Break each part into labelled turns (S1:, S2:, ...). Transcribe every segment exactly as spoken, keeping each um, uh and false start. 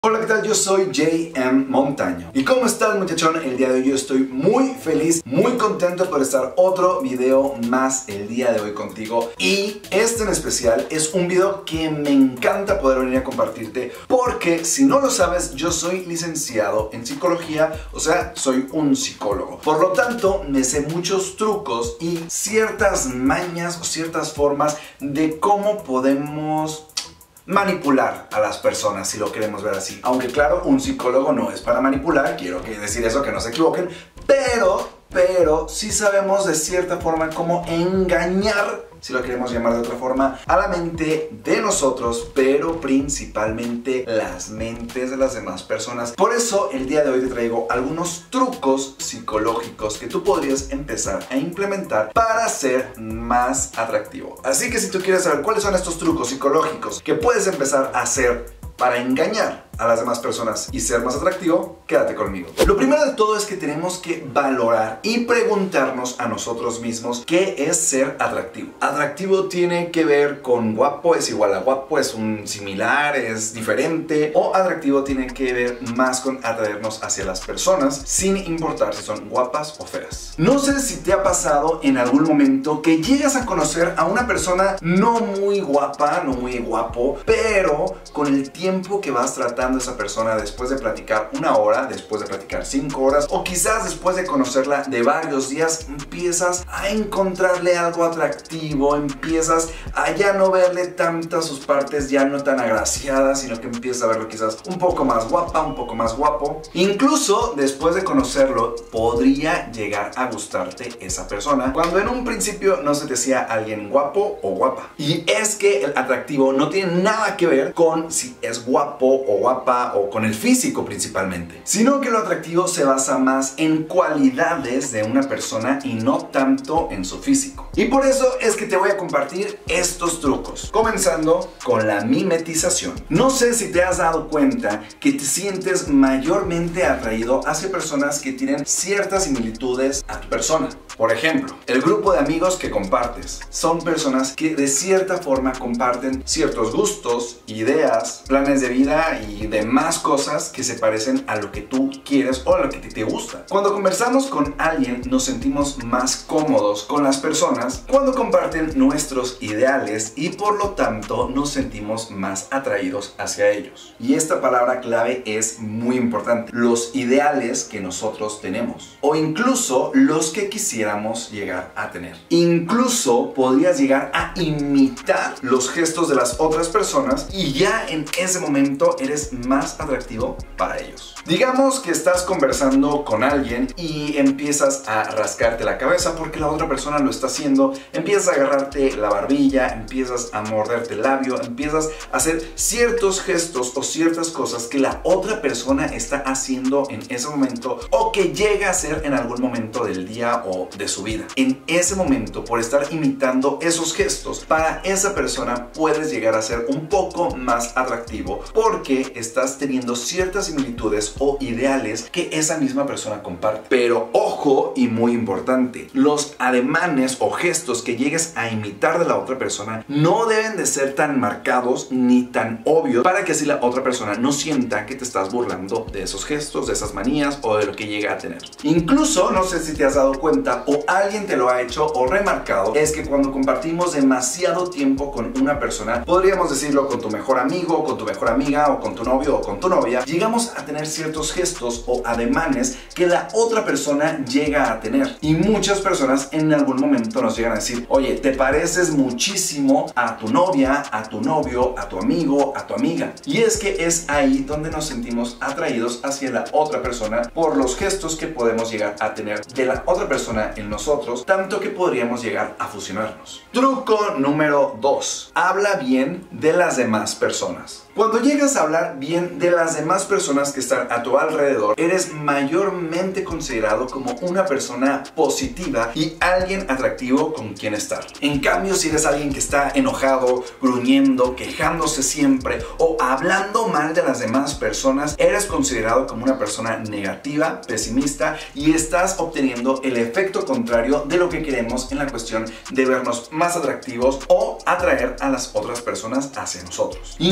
S1: Hola, ¿qué tal? Yo soy J M Montaño. ¿Y cómo estás, muchachón? El día de hoy yo estoy muy feliz, muy contento por estar otro video más el día de hoy contigo. Y este en especial es un video que me encanta poder venir a compartirte, porque si no lo sabes, yo soy licenciado en psicología, o sea, soy un psicólogo. Por lo tanto, me sé muchos trucos y ciertas mañas o ciertas formas de cómo podemos manipular a las personas, si lo queremos ver así. Aunque claro, un psicólogo no es para manipular, quiero decir eso, que no se equivoquen, pero, pero sí sabemos de cierta forma cómo engañar, si lo queremos llamar de otra forma, a la mente de nosotros, pero principalmente las mentes de las demás personas. Por eso el día de hoy te traigo algunos trucos psicológicos que tú podrías empezar a implementar para ser más atractivo. Así que si tú quieres saber cuáles son estos trucos psicológicos que puedes empezar a hacer para engañar a las demás personas y ser más atractivo, quédate conmigo. Lo primero de todo es que tenemos que valorar y preguntarnos a nosotros mismos qué es ser atractivo. Atractivo tiene que ver con guapo es igual a guapo, es un similar, es diferente, o atractivo tiene que ver más con atraernos hacia las personas sin importar si son guapas o feas. No sé si te ha pasado en algún momento que llegas a conocer a una persona no muy guapa, no muy guapo, pero con el tiempo que vas tratando a esa persona, después de platicar una hora, después de platicar cinco horas, o quizás después de conocerla de varios días, empiezas a encontrarle algo atractivo, empiezas a ya no verle tantas sus partes ya no tan agraciadas, sino que empiezas a verlo quizás un poco más guapa, un poco más guapo. Incluso después de conocerlo, podría llegar a gustarte esa persona, cuando en un principio no se te hacía alguien guapo o guapa. Y es que el atractivo no tiene nada que ver con si es guapo o guapa o con el físico principalmente, sino que lo atractivo se basa más en cualidades de una persona y no tanto en su físico. Y por eso es que te voy a compartir estos trucos, comenzando con la mimetización. No sé si te has dado cuenta que te sientes mayormente atraído hacia personas que tienen ciertas similitudes a tu persona. Por ejemplo, el grupo de amigos que compartes son personas que de cierta forma comparten ciertos gustos, ideas, planes de vida y demás cosas que se parecen a lo que tú quieres o a lo que te gusta. Cuando conversamos con alguien nos sentimos más cómodos con las personas cuando comparten nuestros ideales y por lo tanto nos sentimos más atraídos hacia ellos. Y esta palabra clave es muy importante: los ideales que nosotros tenemos o incluso los que quisiéramos llegar a tener. Incluso podrías llegar a imitar los gestos de las otras personas y ya en ese momento eres más atractivo para ellos. Digamos que estás conversando con alguien y empiezas a rascarte la cabeza porque la otra persona lo está haciendo, empiezas a agarrarte la barbilla, empiezas a morderte el labio, empiezas a hacer ciertos gestos o ciertas cosas que la otra persona está haciendo en ese momento o que llega a hacer en algún momento del día o de su vida. En ese momento, por estar imitando esos gestos, para esa persona puedes llegar a ser un poco más atractivo porque estás teniendo ciertas similitudes o ideales que esa misma persona comparte. Pero ojo, y muy importante, los ademanes o gestos que llegues a imitar de la otra persona no deben de ser tan marcados ni tan obvios para que así la otra persona no sienta que te estás burlando de esos gestos, de esas manías o de lo que llega a tener. Incluso, no sé si te has dado cuenta o alguien te lo ha hecho o remarcado, es que cuando compartimos demasiado tiempo con una persona, podríamos decirlo con tu mejor amigo, con tu mejor amiga o con tu novio o con tu novia, llegamos a tener ciertos gestos o ademanes que la otra persona llega a tener. Y muchas personas en algún momento nos llegan a decir: oye, te pareces muchísimo a tu novia, a tu novio, a tu amigo, a tu amiga. Y es que es ahí donde nos sentimos atraídos hacia la otra persona por los gestos que podemos llegar a tener de la otra persona en nosotros, tanto que podríamos llegar a fusionarnos. Truco número dos: habla bien de las demás personas. Cuando llegas a hablar bien de las demás personas que están a tu alrededor, eres mayormente considerado como una persona positiva y alguien atractivo con quien estar. En cambio, si eres alguien que está enojado, gruñendo, quejándose siempre o hablando mal de las demás personas, eres considerado como una persona negativa, pesimista y estás obteniendo el efecto contrario de lo que queremos en la cuestión de vernos más atractivos o atraer a las otras personas hacia nosotros. Incluso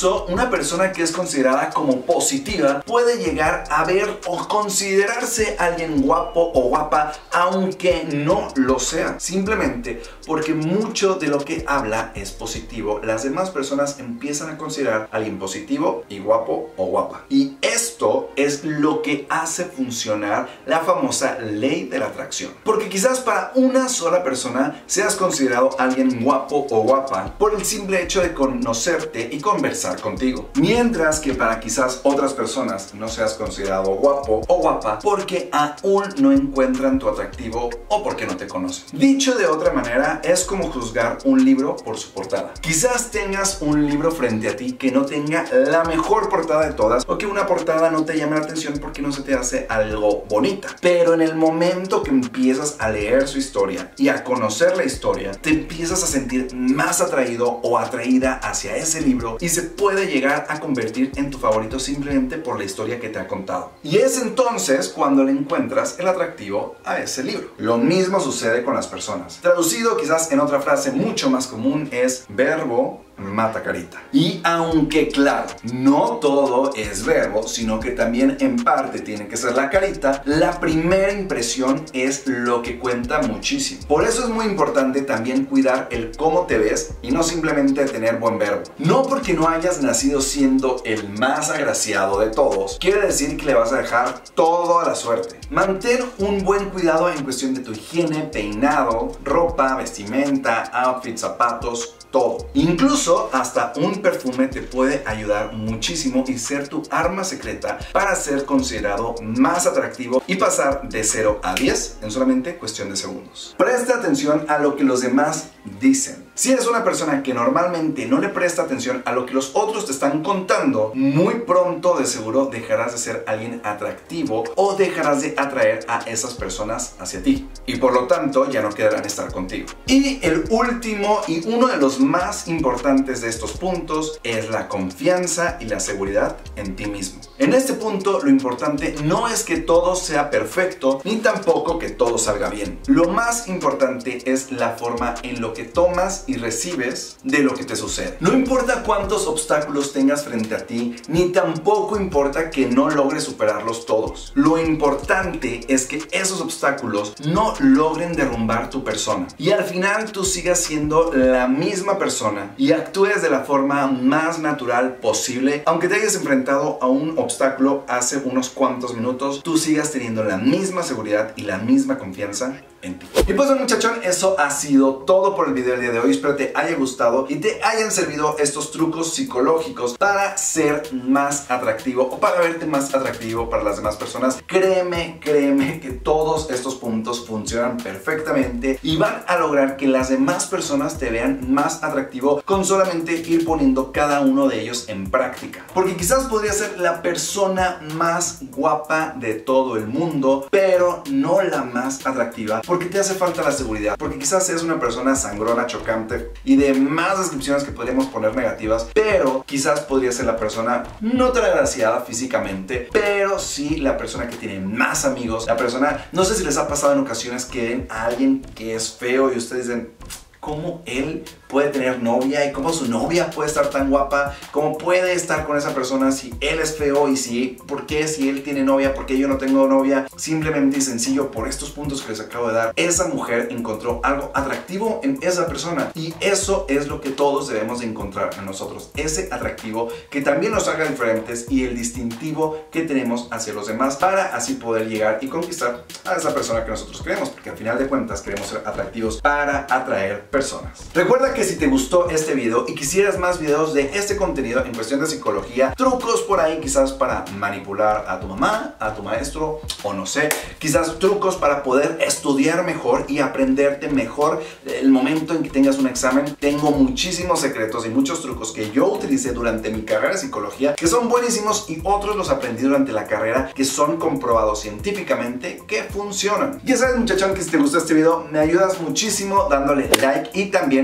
S1: Incluso una persona que es considerada como positiva puede llegar a ver o considerarse alguien guapo o guapa aunque no lo sea, simplemente porque mucho de lo que habla es positivo. Las demás personas empiezan a considerar a alguien positivo y guapo o guapa, y esto es lo que hace funcionar la famosa ley de la atracción, porque quizás para una sola persona seas considerado alguien guapo o guapa por el simple hecho de conocerte y conversar contigo, mientras que para quizás otras personas no seas considerado guapo o guapa porque aún no encuentran tu atractivo o porque no te conocen. Dicho de otra manera, es como juzgar un libro por su portada. Quizás tengas un libro frente a ti que no tenga la mejor portada de todas, o que una portada no te llame la atención porque no se te hace algo bonita, pero en el momento que empiezas a leer su historia y a conocer la historia, te empiezas a sentir más atraído o atraída hacia ese libro y se puede llegar a convertir en tu favorito simplemente por la historia que te ha contado. Y es entonces cuando le encuentras el atractivo a ese libro. Lo mismo sucede con las personas. Traducido quizás en otra frase mucho más común es: verbo mata carita. Y aunque claro, no todo es verbo, sino que también en parte tiene que ser la carita, la primera impresión es lo que cuenta muchísimo. Por eso es muy importante también cuidar el cómo te ves y no simplemente tener buen verbo. No porque no hayas nacido siendo el más agraciado de todos, quiere decir que le vas a dejar todo a la suerte. Mantén un buen cuidado en cuestión de tu higiene, peinado, ropa, vestimenta, outfit, zapatos, todo. Incluso hasta un perfume te puede ayudar muchísimo y ser tu arma secreta para ser considerado más atractivo y pasar de cero a diez en solamente cuestión de segundos. Presta atención a lo que los demás dicen. Si eres una persona que normalmente no le presta atención a lo que los otros te están contando, muy pronto de seguro dejarás de ser alguien atractivo o dejarás de atraer a esas personas hacia ti, y por lo tanto ya no querrán estar contigo. Y el último y uno de los más importantes de estos puntos es la confianza y la seguridad en ti mismo. En este punto lo importante no es que todo sea perfecto ni tampoco que todo salga bien. Lo más importante es la forma en lo que tomas y recibes de lo que te sucede. No importa cuántos obstáculos tengas frente a ti, ni tampoco importa que no logres superarlos todos. Lo importante es que esos obstáculos no logren derrumbar tu persona y al final tú sigas siendo la misma persona y actúes de la forma más natural posible. Aunque te hayas enfrentado a un obstáculo hace unos cuantos minutos, tú sigas teniendo la misma seguridad y la misma confianza en ti. Y pues bueno, muchachón, eso ha sido todo por el video del día de hoy. Espero te haya gustado y te hayan servido estos trucos psicológicos para ser más atractivo o para verte más atractivo para las demás personas. Créeme, créeme que todos estos puntos funcionan perfectamente y van a lograr que las demás personas te vean más atractivo con solamente ir poniendo cada uno de ellos en práctica. Porque quizás podría ser la persona más guapa de todo el mundo, pero no la más atractiva, porque te hace falta la seguridad, porque quizás seas una persona sangrona, chocante y de más descripciones que podríamos poner negativas, pero quizás podría ser la persona no tan agraciada físicamente, pero sí la persona que tiene más amigos, la persona, no sé si les ha pasado en ocasiones que ven a alguien que es feo y ustedes dicen: ¿cómo él puede tener novia? ¿Y cómo su novia puede estar tan guapa? ¿Cómo puede estar con esa persona si él es feo? ¿Y si, por qué si él tiene novia? ¿Por qué yo no tengo novia? Simplemente y sencillo, por estos puntos que les acabo de dar, esa mujer encontró algo atractivo en esa persona. Y eso es lo que todos debemos de encontrar en nosotros. Ese atractivo que también nos haga diferentes y el distintivo que tenemos hacia los demás, para así poder llegar y conquistar a esa persona que nosotros queremos. Porque al final de cuentas queremos ser atractivos para atraer personas. Recuerda que si te gustó este video y quisieras más videos de este contenido en cuestión de psicología, trucos por ahí quizás para manipular a tu mamá, a tu maestro o no sé, quizás trucos para poder estudiar mejor y aprenderte mejor el momento en que tengas un examen, tengo muchísimos secretos y muchos trucos que yo utilicé durante mi carrera de psicología que son buenísimos y otros los aprendí durante la carrera que son comprobados científicamente que funcionan. Ya sabes, muchachón, que si te gustó este video me ayudas muchísimo dándole like y también compartiendo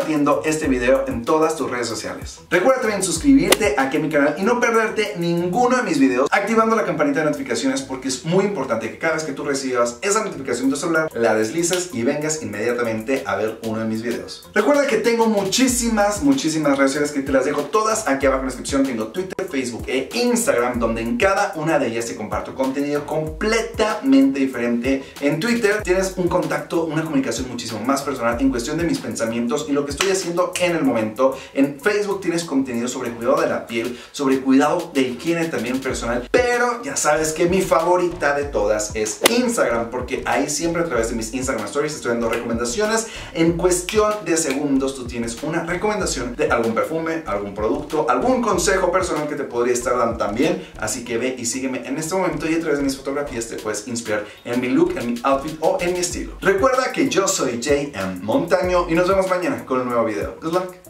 S1: compartiendo este video en todas tus redes sociales. Recuerda también suscribirte aquí a mi canal y no perderte ninguno de mis videos activando la campanita de notificaciones, porque es muy importante que cada vez que tú recibas esa notificación de tu celular la deslices y vengas inmediatamente a ver uno de mis videos. Recuerda que tengo muchísimas, muchísimas redes sociales que te las dejo todas aquí abajo en la descripción. Tengo Twitter, Facebook e Instagram, donde en cada una de ellas te comparto contenido completamente diferente. En Twitter tienes un contacto, una comunicación muchísimo más personal en cuestión de mis pensamientos y lo que estoy haciendo en el momento. En Facebook tienes contenido sobre cuidado de la piel, sobre cuidado de higiene también personal, pero ya sabes que mi favorita de todas es Instagram, porque ahí siempre a través de mis Instagram Stories estoy dando recomendaciones. En cuestión de segundos tú tienes una recomendación de algún perfume, algún producto, algún consejo personal que te podría estar dando también. Así que ve y sígueme en este momento y a través de mis fotografías te puedes inspirar en mi look, en mi outfit o en mi estilo. Recuerda que yo soy J M Montaño y nos vemos mañana con un nuevo video. Good luck.